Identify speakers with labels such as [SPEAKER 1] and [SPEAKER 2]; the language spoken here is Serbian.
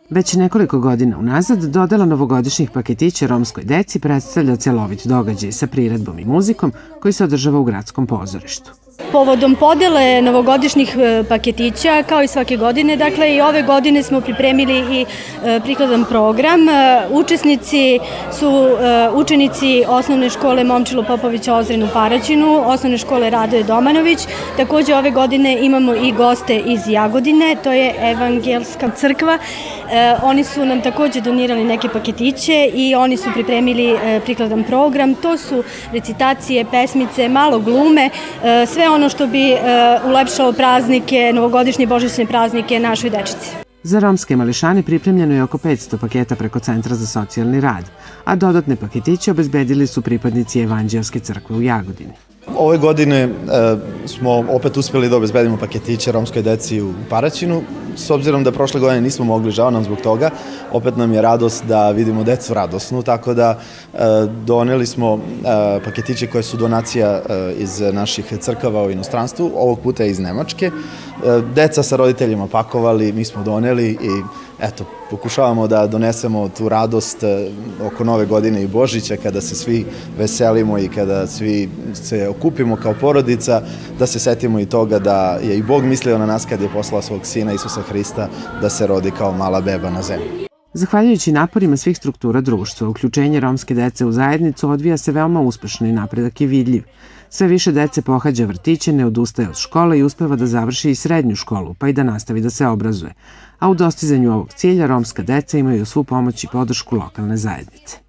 [SPEAKER 1] Već nekoliko godina unazad dodela novogodišnjih paketića romskoj deci predstavlja celovit događaj sa priredbom i muzikom koji se održava u gradskom pozorištu.
[SPEAKER 2] Povodom podele novogodišnjih paketića, kao i svake godine, dakle i ove godine smo pripremili i prikladan program. Učesnici su učenici osnovne škole Momčilo Popovića Ozren u Paraćinu, osnovne škole Radoje Domanović. Takođe ove godine imamo i goste iz Jagodine, to je Evangelska crkva. Oni su nam takođe donirali neke paketiće i oni su pripremili prikladan program. To su recitacije, pesmice, malo glume, sve ono što bi ulepšalo praznike, novogodišnje božićne praznike našoj dečici.
[SPEAKER 1] Za romske mališane pripremljeno je oko 500 paketa preko Centra za socijalni rad, a dodatne paketiće obezbedili su pripadnici Evanđelske crkve u Jagodini.
[SPEAKER 3] Ove godine smo opet uspeli da obezbedimo paketiće romskoj deci u Paraćinu. S obzirom da prošle godine nismo mogli, žao nam zbog toga, opet nam je radost da vidimo decu radosnu, tako da doneli smo paketiće koje su donacija iz naših crkava u inostranstvu, ovog puta iz Nemačke. Deca sa roditeljima pakovali, mi smo doneli i eto, pokušavamo da donesemo tu radost oko Nove godine i Božića, kada se svi veselimo i kada svi se okupimo kao porodica, da se setimo i toga da je i Bog mislio na nas kad je poslao svog sina Isusa Hrista da se rodi kao mala beba na zemlji.
[SPEAKER 1] Zahvaljujući naporima svih struktura društva, uključenje romske dece u zajednicu odvija se veoma uspešno i napredak je vidljiv. Sve više dece pohađa vrtiće, ne odustaje od škole i uspeva da završi i srednju školu, pa i da nastavi da se obrazuje. A u dostizanju ovog cilja romska deca imaju svu pomoć i podršku lokalne zajednice.